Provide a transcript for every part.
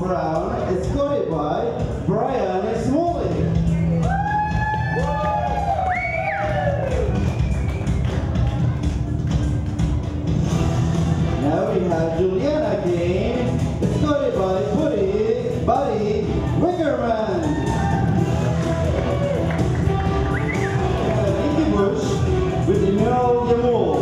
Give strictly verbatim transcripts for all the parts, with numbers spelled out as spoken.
Brown, escorted by Brian Smalley. Now we have Juliana Kane, escorted by Buddy, Buddy Wickerman. And Nikki Bush with Emerald Yamul.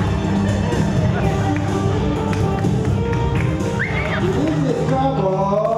This is trouble.